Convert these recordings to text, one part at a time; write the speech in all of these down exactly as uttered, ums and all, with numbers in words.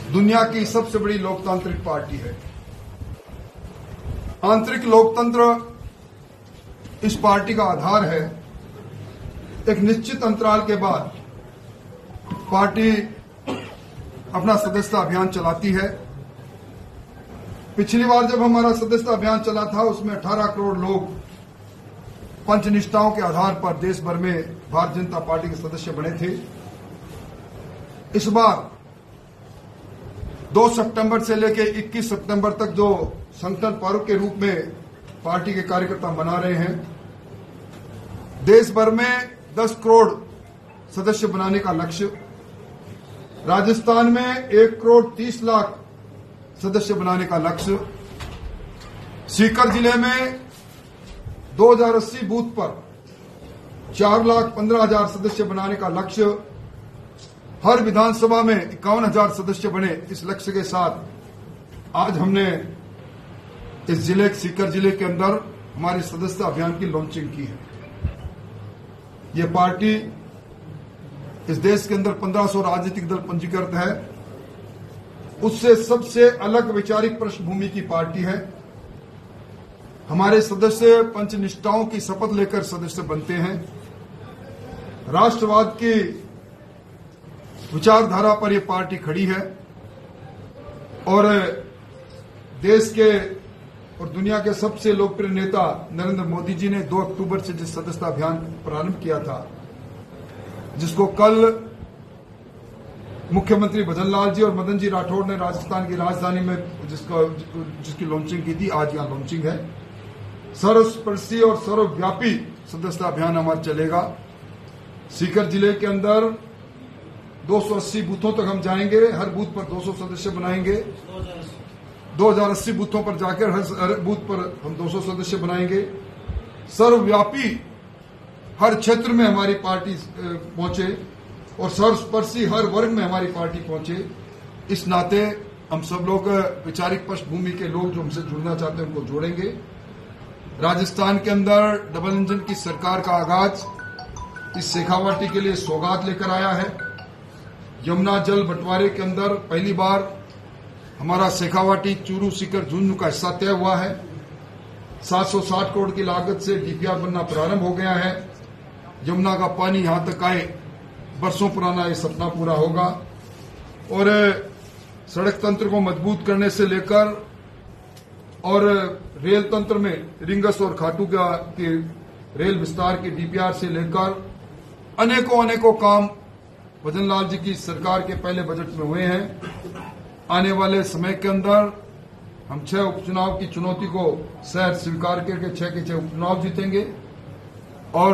दुनिया की सबसे बड़ी लोकतांत्रिक पार्टी है। आंतरिक लोकतंत्र इस पार्टी का आधार है। एक निश्चित अंतराल के बाद पार्टी अपना सदस्यता अभियान चलाती है। पिछली बार जब हमारा सदस्यता अभियान चला था उसमें अठारह करोड़ लोग पंचनिष्ठाओं के आधार पर देश भर में भारतीय जनता पार्टी के सदस्य बने थे। इस बार दो सितंबर से लेकर इक्कीस सितंबर तक जो संगठन पर्व के रूप में पार्टी के कार्यकर्ता मना रहे हैं, देश भर में दस करोड़ सदस्य बनाने का लक्ष्य, राजस्थान में एक करोड़ तीस लाख सदस्य बनाने का लक्ष्य, सीकर जिले में दो हजार अस्सी बूथ पर चार लाख पंद्रह हजार सदस्य बनाने का लक्ष्य, हर विधानसभा में इक्यावन हजार सदस्य बने। इस लक्ष्य के साथ आज हमने इस जिले सीकर जिले के अंदर हमारे सदस्यता अभियान की लॉन्चिंग की है। ये पार्टी इस देश के अंदर पंद्रह सौ राजनीतिक दल पंजीकृत है, उससे सबसे अलग वैचारिक पृष्ठभूमि की पार्टी है। हमारे सदस्य पंचनिष्ठाओं की शपथ लेकर सदस्य बनते हैं। राष्ट्रवाद की विचारधारा पर यह पार्टी खड़ी है और देश के और दुनिया के सबसे लोकप्रिय नेता नरेंद्र मोदी जी ने दो अक्टूबर से जिस सदस्यता अभियान प्रारंभ किया था, जिसको कल मुख्यमंत्री भजन लाल जी और मदन जी राठौड़ ने राजस्थान की राजधानी में जिसका जिसकी लॉन्चिंग की थी, आज यहां लॉन्चिंग है। सर्वस्पर्शी और सर्वव्यापी सदस्यता अभियान हमारा चलेगा। सीकर जिले के अंदर दो सौ अस्सी बूथों तक हम जाएंगे। हर बूथ पर दो सौ सदस्य बनाएंगे। दो हजार अस्सी बूथों पर जाकर हर बूथ पर हम दो सौ सदस्य बनाएंगे। सर्वव्यापी हर क्षेत्र में हमारी पार्टी पहुंचे और सर्वस्पर्शी हर वर्ग में हमारी पार्टी पहुंचे। इस नाते हम सब लोग वैचारिक पृष्ठभूमि के लोग जो हमसे जुड़ना चाहते हैं उनको जोड़ेंगे। राजस्थान के अंदर डबल इंजन की सरकार का आगाज इस शेखावाटी के लिए सौगात लेकर आया है। यमुना जल बंटवारे के अंदर पहली बार हमारा शेखावाटी चूरू सीकर झुंझुनू का हिस्सा तय हुआ है। सात सौ साठ करोड़ की लागत से डीपीआर बनना प्रारंभ हो गया है। यमुना का पानी यहां तक आए, बरसों पुराना ये सपना पूरा होगा। और सड़क तंत्र को मजबूत करने से लेकर और रेल तंत्र में रिंगस और खाटू का के रेल विस्तार के डीपीआर से लेकर अनेकों अनेकों काम भजन लाल जी की सरकार के पहले बजट में हुए हैं। आने वाले समय के अंदर हम छह उपचुनाव की चुनौती को सहज स्वीकार करके छह के छह उपचुनाव जीतेंगे और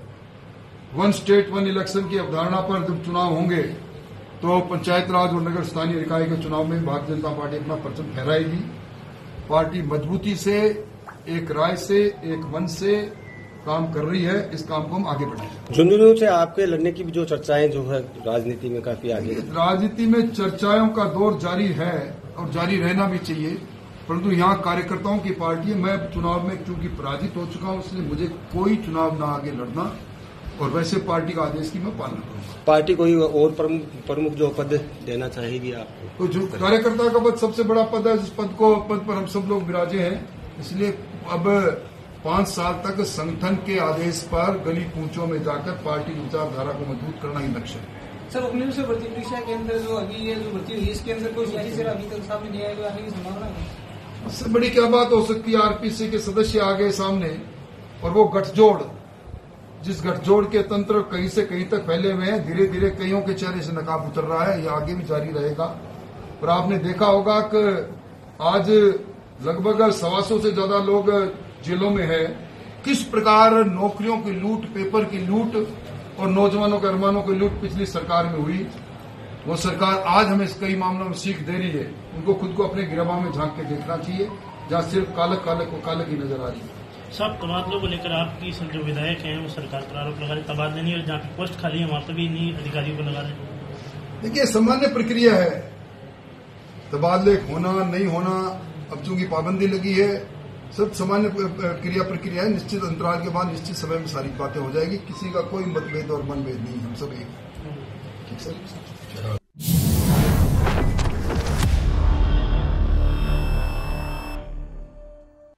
वन स्टेट वन इलेक्शन की अवधारणा पर जब चुनाव होंगे तो पंचायत राज और नगर स्थानीय निकाय के चुनाव में भारतीय जनता पार्टी अपना परचम फहराएगी। पार्टी मजबूती से, एक राय से, एक मन से काम कर रही है। इस काम को हम आगे बढ़ाएंगे। झुंझुनू से आपके लड़ने की भी जो चर्चाएं जो है राजनीति में काफी आगे, राजनीति में चर्चाओं का दौर जारी है और जारी रहना भी चाहिए, परंतु यहाँ कार्यकर्ताओं की पार्टी है। मैं चुनाव में चूंकि पराजित हो चुका हूँ, इसलिए मुझे कोई चुनाव न आगे लड़ना और वैसे पार्टी का आदेश की मैं पालना करूंगा। पार्टी कोई और प्रमुख जो पद देना चाहेगी आपको? तो जो कार्यकर्ता का पद सबसे बड़ा पद है, जिस पद को पद पर हम सब लोग विराजे हैं, इसलिए अब पांच साल तक संगठन के आदेश पर गली कूचों में जाकर पार्टी की विचारधारा को मजबूत करना ही लक्ष्य है। सर, उपनिवेश से भर्ती परीक्षा के अंदर जो अभी ये जो भर्ती हुई, इसके अंदर कोई सियासी चेहरा अभी तक सामने नहीं आया, आने की संभावना है? इससे बड़ी क्या बात हो सकती है? आरपीसी के सदस्य आ गए सामने और वो गठजोड़, जिस गठजोड़ के तंत्र कहीं से कहीं तक फैले हुए हैं, धीरे धीरे कईयों के चेहरे से नकाब उतर रहा है। यह आगे भी जारी रहेगा। पर आपने देखा होगा कि आज लगभग सवा सौ से ज्यादा लोग जेलों में है। किस प्रकार नौकरियों की लूट, पेपर की लूट और नौजवानों के अरमानों की लूट पिछली सरकार में हुई, वो सरकार आज हमें कई मामलों में सीख दे रही है। उनको खुद को अपने गिरबान में झांक के देखना चाहिए, जहां सिर्फ कालक कालक को कालक ही नजर आ रही है। सब तबादलों को लेकर आपकी जो विधायक हैं वो सरकार पर आरोप लगा रहे, तबादले नहीं, और जहाँ पे पोस्ट खाली है वहां पर भी नहीं अधिकारियों को लगा रहे। देखिए, सामान्य प्रक्रिया है, तबादले होना नहीं होना। अब चूंकि पाबंदी लगी है, सब सामान्य क्रिया प्रक्रिया है। निश्चित अंतराल के बाद निश्चित समय में सारी बातें हो जाएगी। किसी का कोई मतभेद और मनभेद नहीं, हम सब एक। ठीक सर।